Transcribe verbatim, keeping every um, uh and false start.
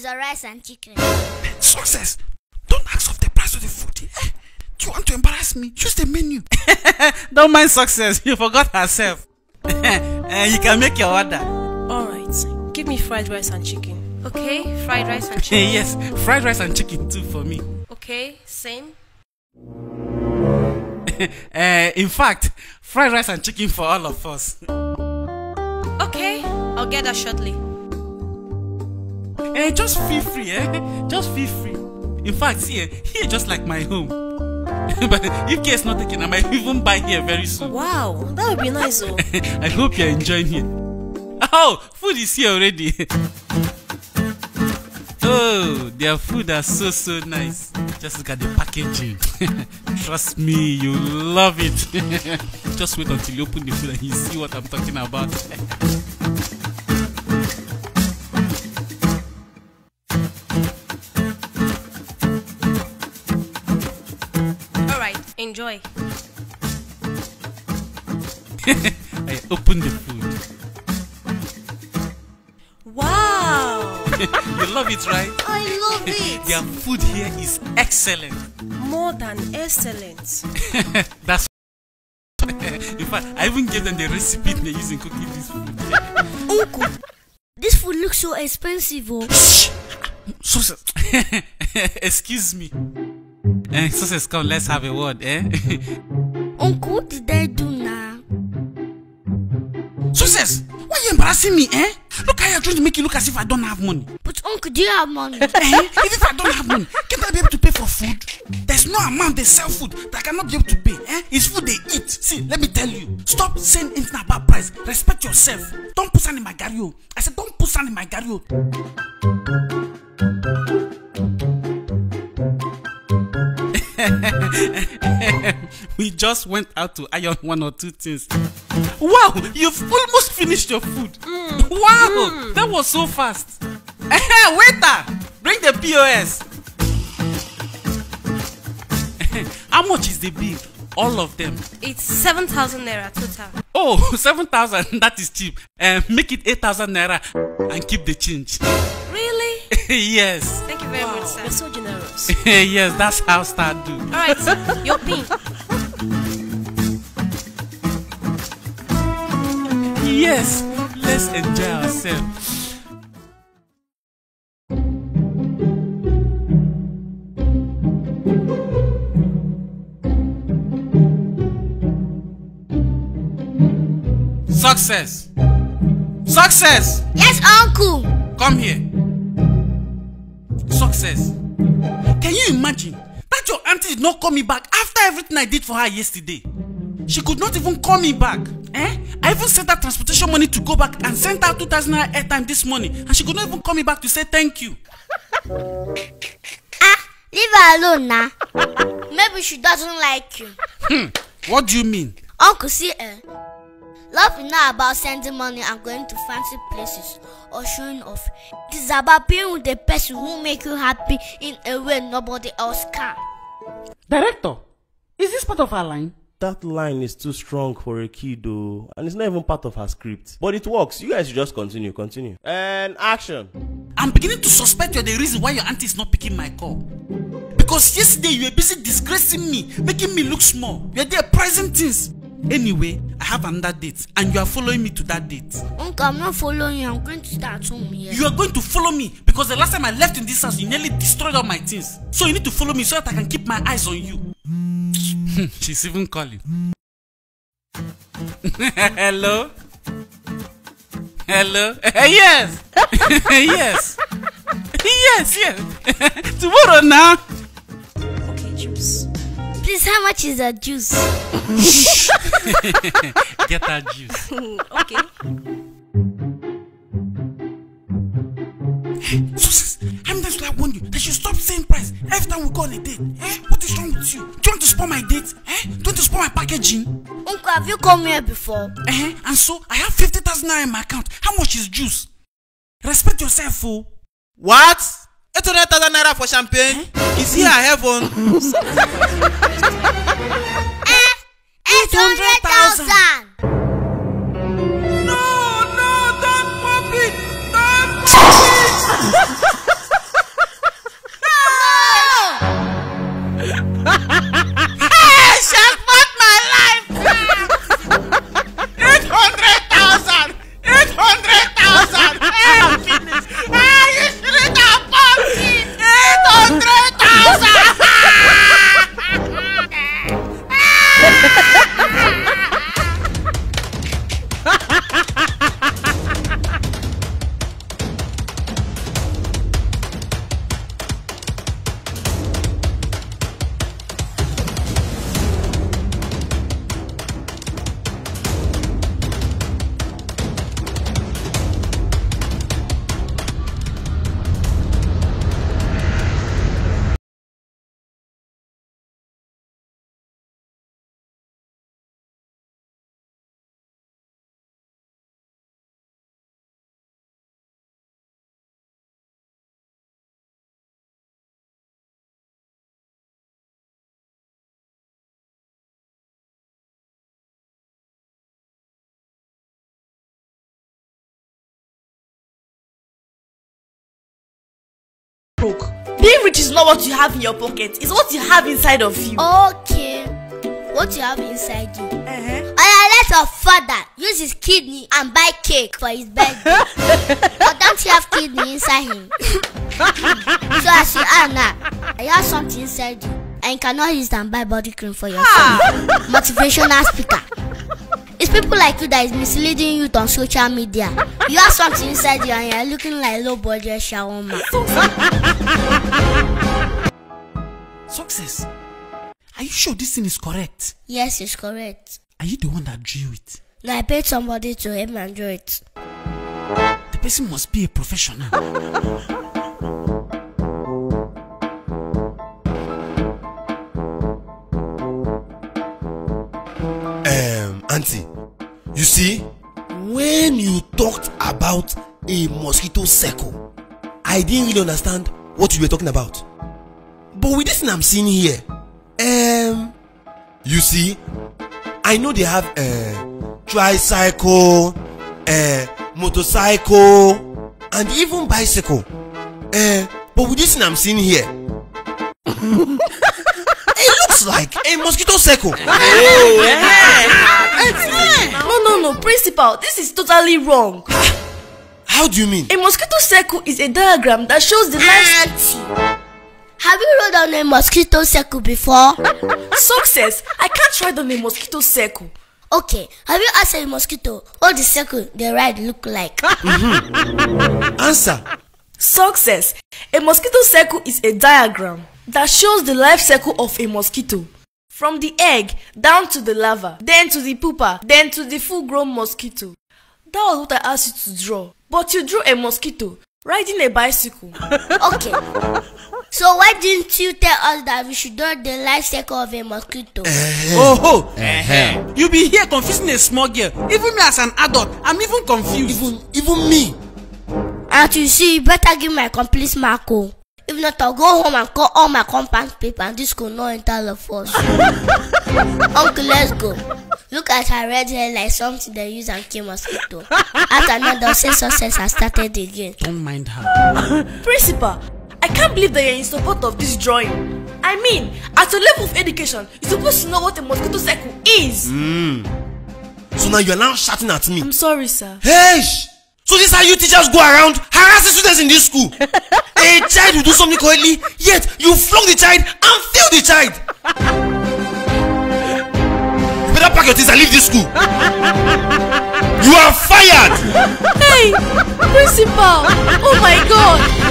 the rice and chicken. Success! Don't ask of the price of the food. Eh? Do you want to embarrass me? Use the menu. Don't mind Success. You forgot herself. uh, you can make your order. Alright. Give me fried rice and chicken. Okay, fried rice and chicken. Yes, fried rice and chicken too for me. Okay, same. uh, in fact, fried rice and chicken for all of us. Okay, I'll get that shortly. Eh, just feel free, eh? Just feel free. In fact, here, here just like my home. But if care is not taken, I might even buy here very soon. Wow, that would be nice though. I hope you're enjoying here. Oh, food is here already. Oh, their food are so so nice. Just look at the packaging. Trust me, you love it. Just wait until you open the food and you see what I'm talking about. Alright, enjoy. I open the food. Wow! You love it, right? I love it. Their food here is excellent. More than excellent. That's in fact, I even gave them the recipe they're using cooking this food. Uncle, this food looks so expensive. Oh. Shh! Success. Excuse me. Eh, Success, come, let's have a word, eh? Uncle, what did I do now? Success! Why are you embarrassing me, eh? Look how you're trying to make it look as if I don't have money. But Uncle, do you have money? Eh? Even if I don't have money, can't I be able to pay for food? There's no amount they sell food that I cannot be able to pay. Eh? It's food they eat. See, let me tell you. Stop saying anything about price. Respect yourself. Don't put sand in my gario. I said don't put sand in my gario. We just went out to iron one or two things. Wow, you've almost finished your food. Mm. Wow, mm. That was so fast. Waiter, bring the P O S. How much is the bill? All of them. It's seven thousand naira total. Oh, seven thousand, that is cheap. Uh, make it eight thousand naira and keep the change. Really? Yes. Thank you very wow. much, sir. You're so generous. Yes, that's how Star do. Alright, sir. Your pin. Yes, let's enjoy ourselves. Success! Success! Yes, Uncle! Come here. Success. Can you imagine that your auntie did not call me back after everything I did for her yesterday? She could not even call me back. Eh? I even sent her transportation money to go back and sent her two thousand naira airtime this morning, and she could not even call me back to say thank you. Ah, leave her alone now. Maybe she doesn't like you. Hmm. What do you mean? Uncle, see, eh? Love is not about sending money and going to fancy places or showing off. It is about being with the person who make you happy in a way nobody else can. Director, is this part of our line? That line is too strong for a kid though, and it's not even part of her script. But it works. You guys should just continue, continue. And action. I'm beginning to suspect you're the reason why your auntie is not picking my call. Because yesterday you were busy disgracing me, making me look small. You're there pricing things. Anyway, I have another date, and you are following me to that date. Uncle, I'm not following you. I'm going to start home here. You are going to follow me because the last time I left in this house, you nearly destroyed all my things. So you need to follow me so that I can keep my eyes on you. She's even calling. Hello? Hello? Yes! Yes! Yes, yes! Tomorrow now! Okay, juice. Please, how much is that juice? Get that juice. Okay. Success, how many times do I warn you that you stop saying price every time we go on a date? Eh? What is wrong with you? Do you want to spoil my date? Eh? Do you want to spoil my packaging? Uncle, have you come here before? Eh? And so, I have fifty thousand naira in my account. How much is juice? Respect yourself, fool. What? eight hundred thousand naira for champagne? Eh? Is he a heaven? Eh? eight hundred thousand! No, no, don't pop it! Don't pop it! broke. Being rich is not what you have in your pocket, it's what you have inside of you. Okay. What you have inside you? Uh-huh. Oh, let your father use his kidney and buy cake for his birthday. Or don't you have kidney inside him? So as you are now, you have something inside you and you cannot use it and buy body cream for yourself. Ah. Motivational speaker. It's people like you that is misleading you on social media. You have something inside you and you are looking like low budget shawarma. Success. Are you sure this thing is correct? Yes, it's correct. Are you the one that drew it? No, I paid somebody to help me draw it. The person must be a professional. Um, Auntie, you see, when you talked about a mosquito circle, I didn't really understand what you were talking about. But with this thing I'm seeing here, um, you see, I know they have a uh, tricycle, a uh, motorcycle, and even bicycle. Uh, but with this thing I'm seeing here, it looks like a mosquito circle. Oh, yeah. No, no, no, principal, this is totally wrong. How do you mean? A mosquito circle is a diagram that shows the life. Have you rode on a mosquito circle before? Success, I can't ride on a mosquito circle. Okay, have you asked a mosquito what the circle they ride look like? Mm-hmm. Answer. Success, a mosquito circle is a diagram that shows the life cycle of a mosquito. From the egg down to the larva, then to the pupa, then to the full-grown mosquito. That was what I asked you to draw. But you drew a mosquito riding a bicycle. Okay. So why didn't you tell us that we should draw the life cycle of a mosquito? Uh-huh. Oh, oh. Uh-huh. You be here confusing a small girl. Even me as an adult, I'm even confused. Even, even me. And you see, you better give my complete mark. If not, I'll go home and call all my compound paper and this could not enter the force. Uncle, let's go. Look at her red hair like something they use and kill mosquito. After another say success has started again. Don't mind her. Principal, I can't believe that you're in support of this drawing. I mean, at your level of education, you're supposed to know what a mosquito circle is. Mm. So now you're now shouting at me. I'm sorry, sir. Hey! So this is how you teachers go around harassing students in this school. A child will do something correctly, yet you flog the child and fail the child. You better pack your things and leave this school. You are fired. Hey, principal! Oh my God!